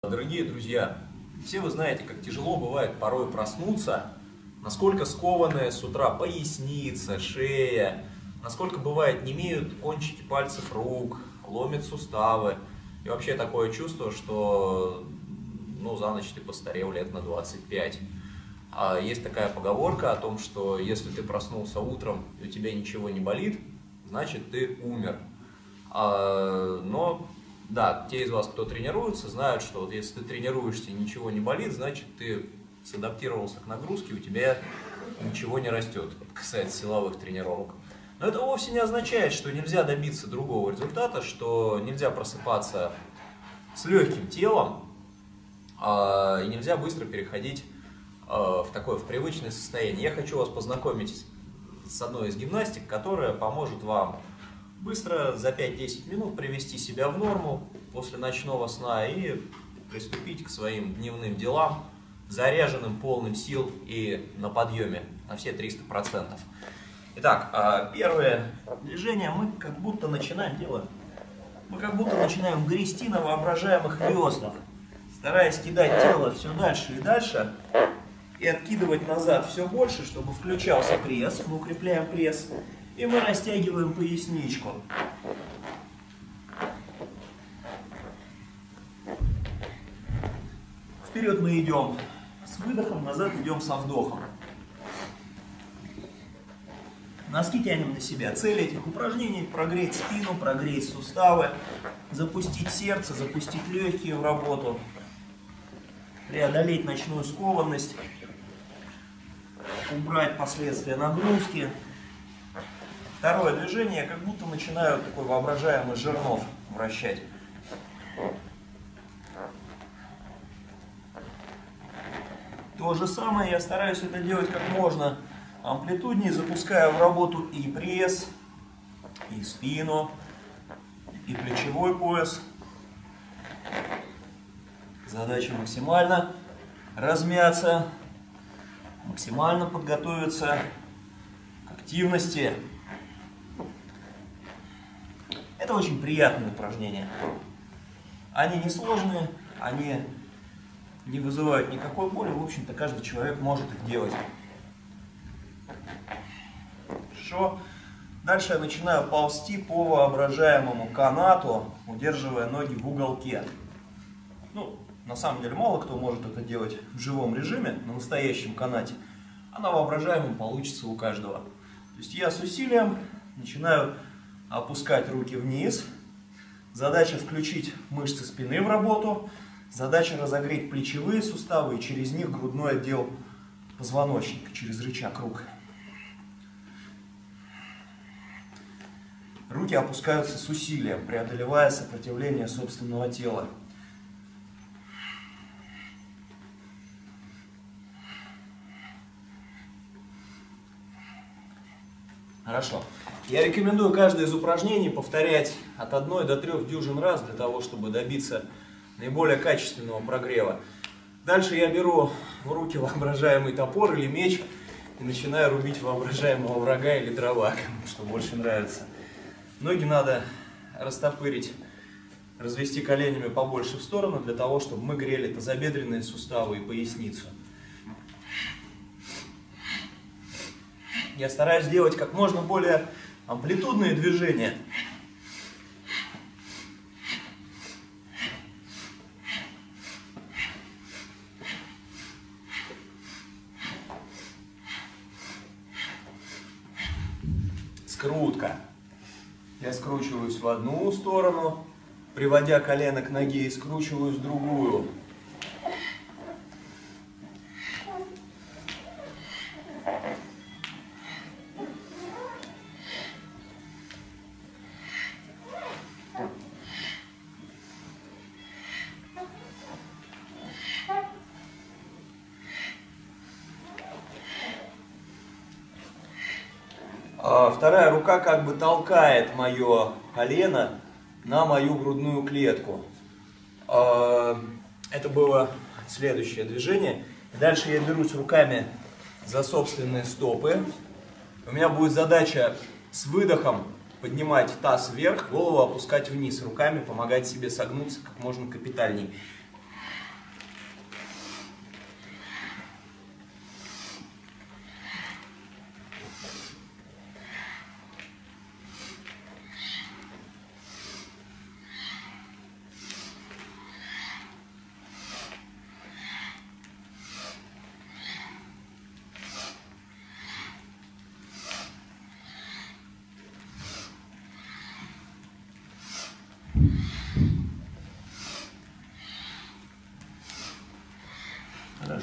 Дорогие друзья, все вы знаете, как тяжело бывает порой проснуться, насколько скованы с утра поясница, шея, насколько бывает немеют кончики пальцев рук, ломят суставы. И вообще такое чувство, что за ночь ты постарел лет на 25. А есть такая поговорка о том, что если ты проснулся утром и у тебя ничего не болит, значит ты умер. Но да, те из вас, кто тренируется, знают, что вот если ты тренируешься и ничего не болит, значит ты садаптировался к нагрузке, у тебя ничего не растет. Это касается силовых тренировок. Но это вовсе не означает, что нельзя добиться другого результата, что нельзя просыпаться с легким телом и нельзя быстро переходить в привычное состояние. Я хочу вас познакомить с одной из гимнастик, которая поможет вам быстро за 5-10 минут привести себя в норму после ночного сна и приступить к своим дневным делам, заряженным, полным сил и на подъеме на все 300%. Итак, первое движение мы как будто начинаем делать. Мы как будто начинаем грести на воображаемых веслах, стараясь кидать тело все дальше и дальше и откидывать назад все больше, чтобы включался пресс. Мы укрепляем пресс и мы растягиваем поясничку. Вперед мы идем с выдохом, назад идем со вдохом. Носки тянем на себя. Цель этих упражнений – прогреть спину, прогреть суставы, запустить сердце, запустить легкие в работу, преодолеть ночную скованность, убрать последствия нагрузки. Второе движение, как будто начинаю такой воображаемый жернов вращать. То же самое я стараюсь это делать как можно амплитуднее, запуская в работу и пресс, и спину, и плечевой пояс. Задача максимально размяться, максимально подготовиться к активности. Это очень приятные упражнения. Они несложные, они не вызывают никакой боли. В общем-то, каждый человек может их делать. Хорошо. Дальше я начинаю ползти по воображаемому канату, удерживая ноги в уголке. На самом деле, мало кто может это делать в живом режиме, на настоящем канате, а на воображаемом получится у каждого. То есть я с усилием начинаю опускать руки вниз. Задача включить мышцы спины в работу. Задача разогреть плечевые суставы и через них грудной отдел позвоночника, через рычаг рук. Руки опускаются с усилием, преодолевая сопротивление собственного тела. Хорошо. Я рекомендую каждое из упражнений повторять от 1 до 3 дюжин раз, для того, чтобы добиться наиболее качественного прогрева. Дальше я беру в руки воображаемый топор или меч и начинаю рубить воображаемого врага или дрова, кому что больше нравится. Ноги надо растопырить, развести коленями побольше в сторону, для того, чтобы мы грели тазобедренные суставы и поясницу. Я стараюсь делать как можно более амплитудные движения. Скрутка. Я скручиваюсь в одну сторону, приводя колено к ноге, и скручиваюсь в другую. Вторая рука как бы толкает мое колено на мою грудную клетку. Это было следующее движение. Дальше я берусь руками за собственные стопы. У меня будет задача с выдохом поднимать таз вверх, голову опускать вниз, руками помогать себе согнуться как можно капитальней.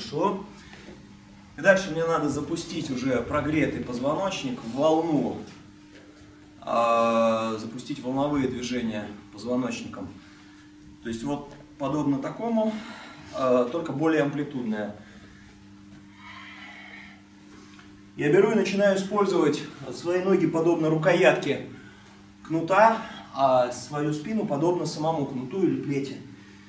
Хорошо. И дальше мне надо запустить уже прогретый позвоночник в волну. Запустить волновые движения позвоночником. То есть вот подобно такому, только более амплитудное. Я беру и начинаю использовать свои ноги подобно рукоятке кнута, а свою спину подобно самому кнуту или плете.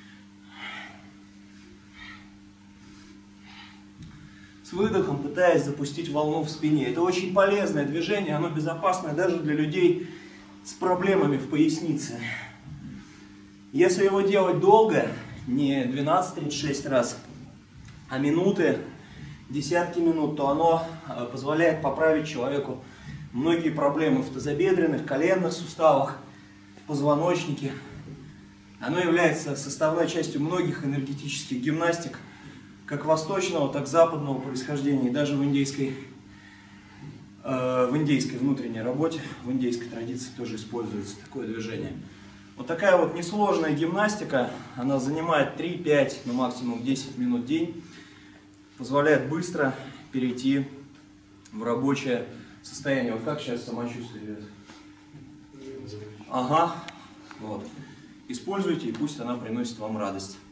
С выдохом пытаясь запустить волну в спине. Это очень полезное движение, оно безопасное даже для людей с проблемами в пояснице. Если его делать долго, не 12-36 раз, а минуты, десятки минут, то оно позволяет поправить человеку многие проблемы в тазобедренных, коленных суставах, в позвоночнике. Оно является составной частью многих энергетических гимнастик, как восточного, так и западного происхождения, и даже в индийской внутренней работе, в индийской традиции тоже используется такое движение. Вот такая вот несложная гимнастика, она занимает 3-5, ну максимум 10 минут в день, позволяет быстро перейти в рабочее состояние. Вот как сейчас самочувствие? Ага, вот. Используйте, и пусть она приносит вам радость.